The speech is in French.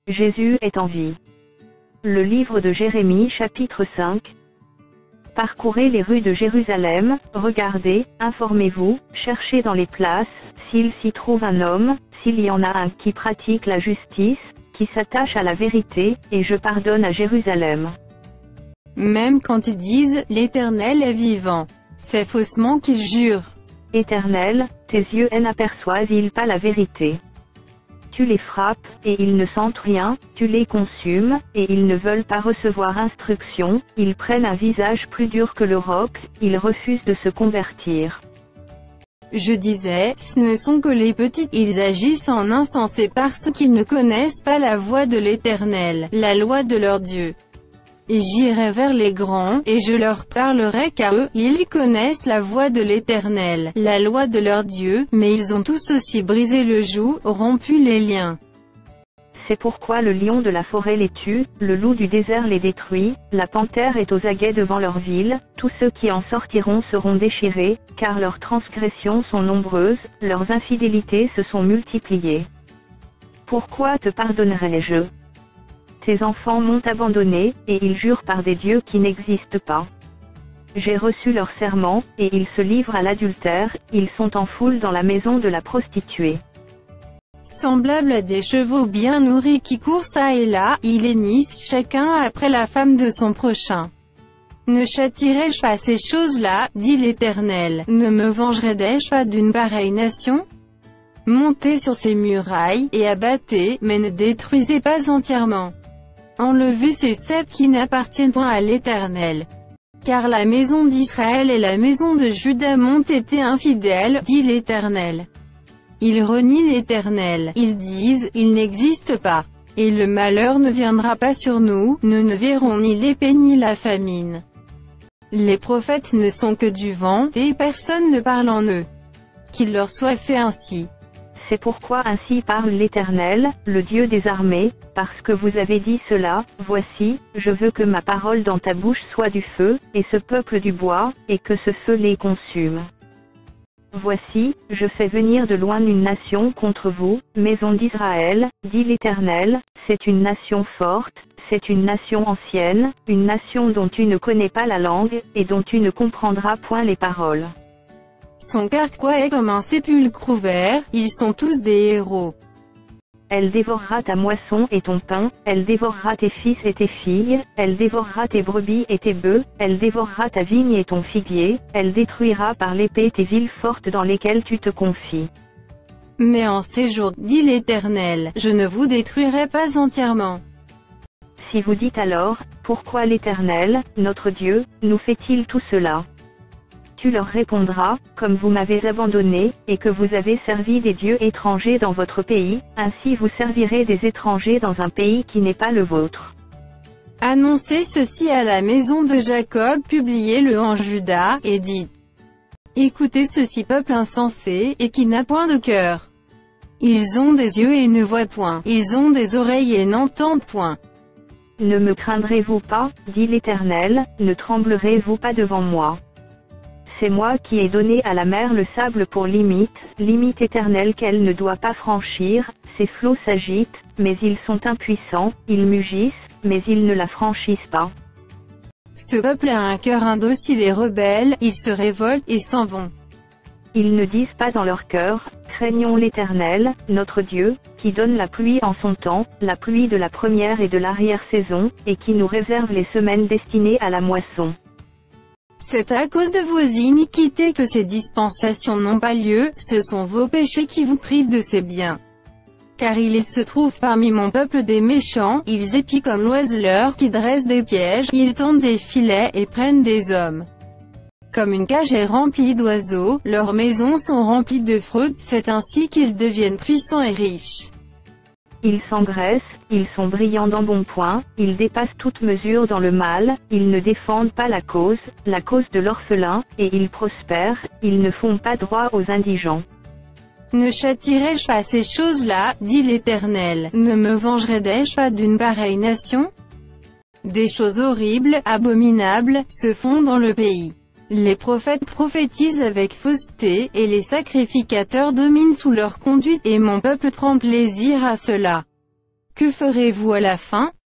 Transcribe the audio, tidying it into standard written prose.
Jésus est en vie. Le livre de Jérémie chapitre 5. Parcourez les rues de Jérusalem, regardez, informez-vous, cherchez dans les places, s'il s'y trouve un homme, s'il y en a un qui pratique la justice, qui s'attache à la vérité, et je pardonne à Jérusalem. Même quand ils disent « l'Éternel est vivant », c'est faussement qu'ils jurent. Éternel, tes yeux n'aperçoivent-ils pas la vérité? Tu les frappes, et ils ne sentent rien, tu les consumes, et ils ne veulent pas recevoir instruction, ils prennent un visage plus dur que le roc, ils refusent de se convertir. Je disais, ce ne sont que les petits, ils agissent en insensés parce qu'ils ne connaissent pas la voie de l'Éternel, la loi de leur Dieu. Et j'irai vers les grands, et je leur parlerai car eux, ils connaissent la voie de l'Éternel, la loi de leur Dieu, mais ils ont tous aussi brisé le joug, rompu les liens. C'est pourquoi le lion de la forêt les tue, le loup du désert les détruit, la panthère est aux aguets devant leur ville, tous ceux qui en sortiront seront déchirés, car leurs transgressions sont nombreuses, leurs infidélités se sont multipliées. Pourquoi te pardonnerai-je? Tes enfants m'ont abandonné, et ils jurent par des dieux qui n'existent pas. J'ai reçu leur serment, et ils se livrent à l'adultère, ils sont en foule dans la maison de la prostituée. Semblables à des chevaux bien nourris qui courent çà et là, ils hennissent chacun après la femme de son prochain. Ne châtierai-je pas ces choses-là, dit l'Éternel, ne me vengerai-je pas d'une pareille nation? Montez sur ces murailles, et abattez, mais ne détruisez pas entièrement. Enlevez ces ceps qui n'appartiennent point à l'Éternel. Car la maison d'Israël et la maison de Juda m'ont été infidèles, dit l'Éternel. Ils renient l'Éternel, ils disent, il n'existe pas. Et le malheur ne viendra pas sur nous, nous ne verrons ni l'épée ni la famine. Les prophètes ne sont que du vent, et personne ne parle en eux. Qu'il leur soit fait ainsi. C'est pourquoi ainsi parle l'Éternel, le Dieu des armées, parce que vous avez dit cela, voici, je veux que ma parole dans ta bouche soit du feu, et ce peuple du bois, et que ce feu les consume. Voici, je fais venir de loin une nation contre vous, maison d'Israël, dit l'Éternel, c'est une nation forte, c'est une nation ancienne, une nation dont tu ne connais pas la langue, et dont tu ne comprendras point les paroles. Son carquois est comme un sépulcre ouvert, ils sont tous des héros. Elle dévorera ta moisson et ton pain, elle dévorera tes fils et tes filles, elle dévorera tes brebis et tes bœufs, elle dévorera ta vigne et ton figuier, elle détruira par l'épée tes villes fortes dans lesquelles tu te confies. Mais en ces jours, dit l'Éternel, je ne vous détruirai pas entièrement. Si vous dites alors, pourquoi l'Éternel, notre Dieu, nous fait-il tout cela? Tu leur répondras, comme vous m'avez abandonné, et que vous avez servi des dieux étrangers dans votre pays, ainsi vous servirez des étrangers dans un pays qui n'est pas le vôtre. Annoncez ceci à la maison de Jacob, publiez-le en Juda, et dites. Écoutez ceci peuple insensé, et qui n'a point de cœur. Ils ont des yeux et ne voient point, ils ont des oreilles et n'entendent point. Ne me craindrez-vous pas, dit l'Éternel, ne tremblerez-vous pas devant moi? C'est moi qui ai donné à la mer le sable pour limite éternelle qu'elle ne doit pas franchir, ses flots s'agitent, mais ils sont impuissants, ils mugissent, mais ils ne la franchissent pas. Ce peuple a un cœur indocile et rebelle, ils se révoltent et s'en vont. Ils ne disent pas dans leur cœur, craignons l'Éternel, notre Dieu, qui donne la pluie en son temps, la pluie de la première et de l'arrière-saison, et qui nous réserve les semaines destinées à la moisson. C'est à cause de vos iniquités que ces dispensations n'ont pas lieu, ce sont vos péchés qui vous privent de ces biens. Car il se trouve parmi mon peuple des méchants, ils épient comme l'oiseleur qui dresse des pièges, ils tendent des filets et prennent des hommes. Comme une cage est remplie d'oiseaux, leurs maisons sont remplies de fraudes, c'est ainsi qu'ils deviennent puissants et riches. Ils s'engraissent, ils sont brillants d'embonpoint, ils dépassent toute mesure dans le mal, ils ne défendent pas la cause de l'orphelin, et ils prospèrent, ils ne font pas droit aux indigents. Ne châtierai-je pas ces choses-là, dit l'Éternel, ne me vengerai-je pas d'une pareille nation? Des choses horribles, abominables, se font dans le pays. Les prophètes prophétisent avec fausseté, et les sacrificateurs dominent sous leur conduite, et mon peuple prend plaisir à cela. Que ferez-vous à la fin?